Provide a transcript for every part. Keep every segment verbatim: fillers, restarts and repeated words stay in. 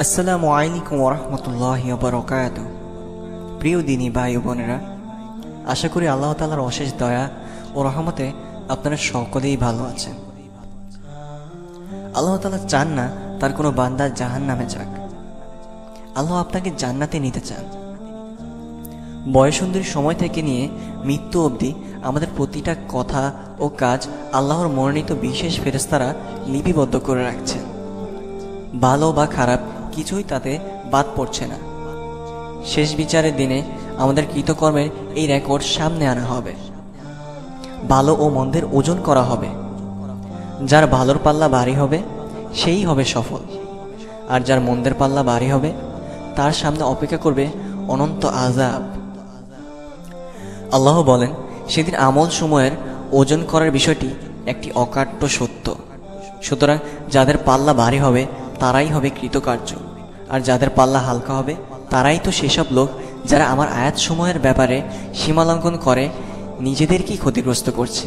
আসসালামু আলাইকুম ওয়া রাহমাতুল্লাহি ওয়া বারাকাতুহু। প্রিয় দিনী ভাই ও বোনেরা, আশা করি আল্লাহ তাআলার অশেষ দয়া ও রহমতে আপনারা সকলেই ভালো আছেন। আল্লাহ তাআলা চান না তার কোনো বান্দা জাহান্নামে যাক। আল্লাহ আপনাকে জান্নাতে নিতে চান। বয়সন্ধির সময় থেকে নিয়ে মৃত্যু অবধি আমাদের প্রতিটা কথা ও কাজ আল্লাহর মনোনীত বিশেষ ফেরেশতারা লিপিবদ্ধ করে রাখছেন। ভালো বা খারাপ কিছুই তাতে বাদ পড়ছে না। শেষ বিচারের দিনে আমাদের কৃতকর্মের এই রেকর্ড সামনে আনা হবে। ভালো ও মন্দের ওজন করা হবে। যার ভালোর পাল্লা ভারী হবে সেই হবে সফল, আর যার মন্দের পাল্লা ভারী হবে তার সামনে অপেক্ষা করবে অনন্ত আযাব। আল্লাহ বলেন, সেদিন আমল সময়ের ওজন করার বিষয়টি একটি অকাট্য সত্য। সুতরাং যাদের পাল্লা ভারী হবে তারাই হবে কৃতকার্য, আর যাদের পাল্লা হালকা হবে তারাই তো সেসব লোক যারা আমার আয়াতসমূহের ব্যাপারে সীমালঙ্ঘন করে নিজেদেরকেই ক্ষতিগ্রস্ত করছে।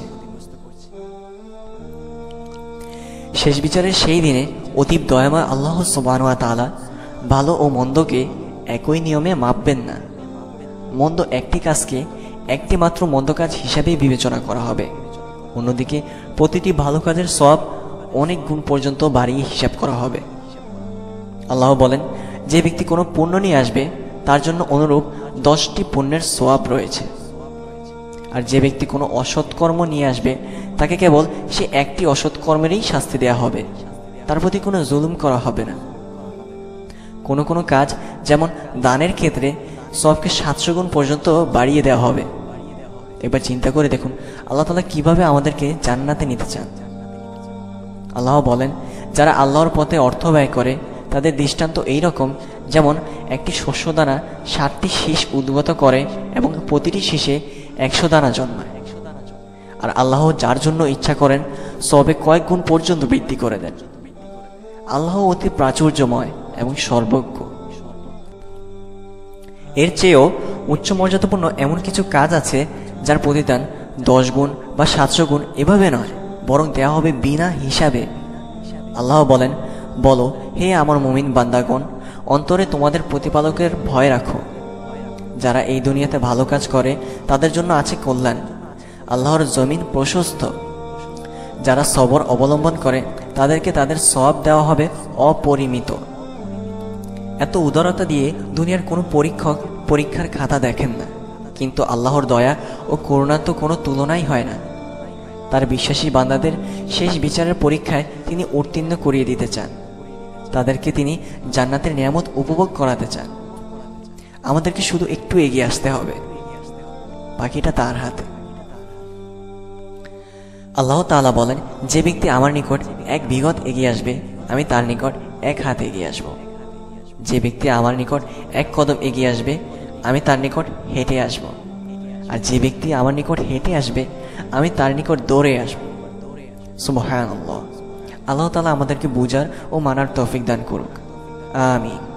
শেষ বিচারের সেই দিনে অতীব দয়াময় আল্লাহ সুবহানাহু ওয়া তাআলা ভালো ও মন্দকে একই নিয়মে মাপবেন না। মন্দ একটি কাজকে একটি মাত্র মন্দ কাজ হিসাবেই বিবেচনা করা হবে। অন্যদিকে প্রতিটি ভালো কাজের সওয়াব অনেক গুণ পর্যন্ত বাড়িয়ে হিসাব করা হবে। আল্লাহ বলেন, যে ব্যক্তি কোনো পুণ্য নিয়ে আসবে তার জন্য অনুরূপ দশটি পুণ্যের সওয়াব রয়েছে, আর যে ব্যক্তি কোনো অসৎকর্ম নিয়ে আসবে তাকে কেবল সে একটি অসৎকর্মেরই শাস্তি দেয়া হবে, তার প্রতি কোনো জুলুম করা হবে না। কোনো কোনো কাজ যেমন দানের ক্ষেত্রে সওয়াবকে সাতশো গুণ পর্যন্ত বাড়িয়ে দেওয়া হবে। এবার চিন্তা করে দেখুন আল্লাহ তাআলা কিভাবে আমাদেরকে জান্নাতে নিতে চান। আল্লাহ বলেন, যারা আল্লাহর পথে অর্থ ব্যয় করে তাদের দৃষ্টান্ত এই রকম, যেমন একটি শস্যদানা ষাটটি শীষ উদ্গত করে এবং প্রতিটি শীষে একশো দানা জন্মায়। আর আল্লাহ যার জন্য ইচ্ছা করেন সবে কয়েক গুণ পর্যন্ত বৃদ্ধি করে দেন। আল্লাহ অতি প্রাচুর্যময় এবং সর্বজ্ঞ। এর চেয়েও উচ্চ মর্যাদাপূর্ণ এমন কিছু কাজ আছে যার প্রতিদান দশ গুণ বা সাতশো গুণ এভাবে নয়, বরং দেওয়া হবে বিনা হিসাবে। আল্লাহ বলেন, বলো, হে আমার মুমিন বান্দাগণ, অন্তরে তোমাদের প্রতিপালকের ভয় রাখো। যারা এই দুনিয়াতে ভালো কাজ করে তাদের জন্য আছে কল্যাণ। আল্লাহর জমিন প্রশস্ত। যারা সবর অবলম্বন করে তাদেরকে তাদের সওয়াব দেওয়া হবে অপরিমিত। এত উদারতা দিয়ে দুনিয়ার কোনো পরীক্ষক পরীক্ষার খাতা দেখেন না, কিন্তু আল্লাহর দয়া ও করুণা তো কোনো তুলনাই হয় না। তার বিশ্বাসী বান্দাদের শেষ বিচারের পরীক্ষায় তিনি উত্তীর্ণ করিয়ে দিতে চান। তাদেরকে তিনি জান্নাতের নিয়ামত উপভোগ করাতে চান। আমাদেরকে শুধু একটু এগিয়ে আসতে হবে, বাকিটা তার হাতে। আল্লাহ তাআলা বলেন, যে ব্যক্তি আমার নিকট এক বিঘত এগিয়ে আসবে আমি তার নিকট এক হাত এগিয়ে আসব। যে ব্যক্তি আমার নিকট এক কদম এগিয়ে আসবে আমি তার নিকট হেঁটে আসব। আর যে ব্যক্তি আমার নিকট হেঁটে আসবে আমি তার নিকট দৌড়ে আসব। সুবহানাল্লাহ। আল্লাহ তাআলা আমাদেরকে বুঝার ও মানার তৌফিক দান করুক। আমিন।